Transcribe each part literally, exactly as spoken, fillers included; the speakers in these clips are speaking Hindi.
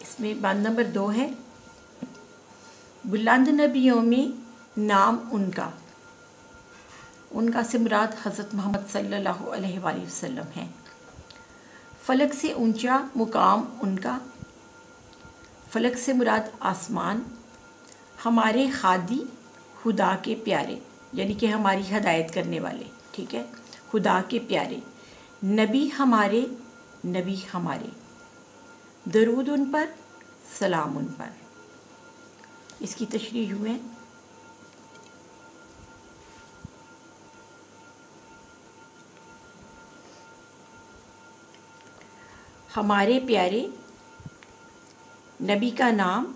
इसमें बात नंबर दो है, बुलंद नबियों में नाम उनका, उनका से मुराद हज़रत मोहम्मद सल्लल्लाहु अलैहि वसल्लम है। फ़लक से ऊंचा मुकाम उनका, फ़लक से मुराद आसमान। हमारे खादी खुदा के प्यारे, यानी कि हमारी हदायत करने वाले, ठीक है, खुदा के प्यारे। नबी हमारे, नबी हमारे, दरूद उन पर, सलाम उन पर। इसकी तशरीह यूँ है, हमारे प्यारे नबी का नाम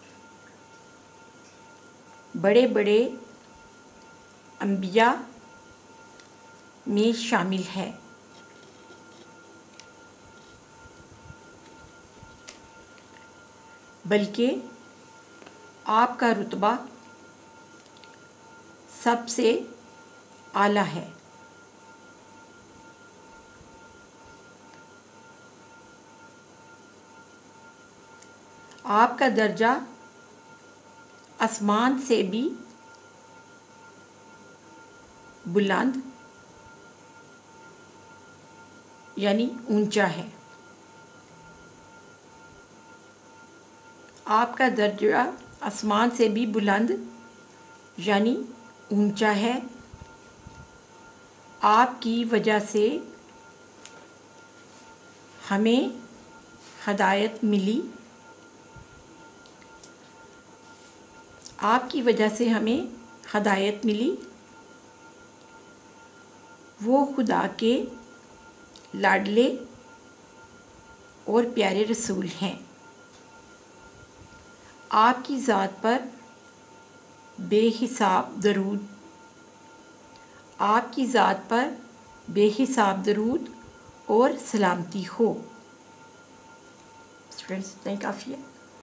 बड़े बड़े अंबिया में शामिल है। बल्कि आपका रुतबा सबसे आला है। आपका दर्जा आसमान से भी बुलंद यानी ऊंचा है। आपका दर्जा आसमान से भी बुलंद यानी ऊंचा है। आपकी वजह से हमें हदायत मिली, आपकी वजह से हमें हदायत मिली। वो खुदा के लाडले और प्यारे रसूल हैं। आपकी ज़ात पर बेहिसाब दरूद, आपकी ज़ात पर बेहिसाब दरूद और सलामती हो। स्टूडेंट्स, इतना ही काफ़ी है।